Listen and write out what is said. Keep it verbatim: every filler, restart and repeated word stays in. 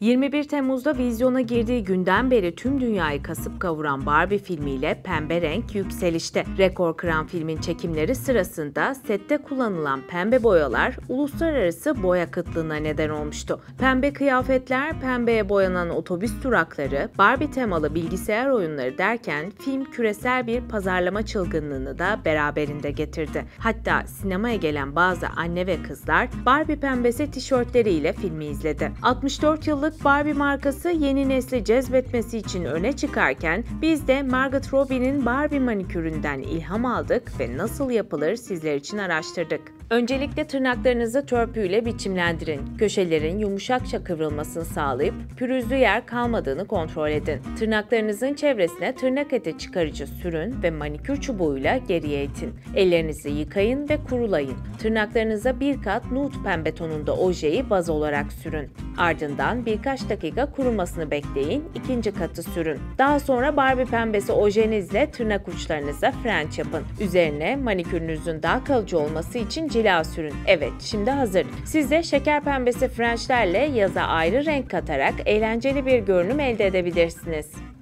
yirmi bir Temmuz'da vizyona girdiği günden beri tüm dünyayı kasıp kavuran Barbie filmiyle pembe renk yükselişte. Rekor kıran filmin çekimleri sırasında sette kullanılan pembe boyalar uluslararası boya kıtlığına neden olmuştu. Pembe kıyafetler, pembeye boyanan otobüs durakları, Barbie temalı bilgisayar oyunları derken film küresel bir pazarlama çılgınlığını da beraberinde getirdi. Hatta sinemaya gelen bazı anne ve kızlar Barbie pembesi tişörtleriyle filmi izledi. altmış dört yıllık Barbie markası yeni nesli cezbetmesi için öne çıkarken biz de Margot Robbie'nin Barbie maniküründen ilham aldık ve nasıl yapılır sizler için araştırdık. Öncelikle tırnaklarınızı törpüyle biçimlendirin. Köşelerin yumuşakça kıvrılmasını sağlayıp pürüzlü yer kalmadığını kontrol edin. Tırnaklarınızın çevresine tırnak eti çıkarıcı sürün ve manikür çubuğuyla geriye itin. Ellerinizi yıkayın ve kurulayın. Tırnaklarınıza bir kat nude pembe tonunda ojeyi baz olarak sürün. Ardından birkaç dakika kurumasını bekleyin, ikinci katı sürün. Daha sonra Barbie pembesi ojenizle tırnak uçlarınıza frenç yapın. Üzerine manikürünüzün daha kalıcı olması için cila sürün. Evet, şimdi hazır. Siz de şeker pembesi frençlerle yaza ayrı renk katarak eğlenceli bir görünüm elde edebilirsiniz.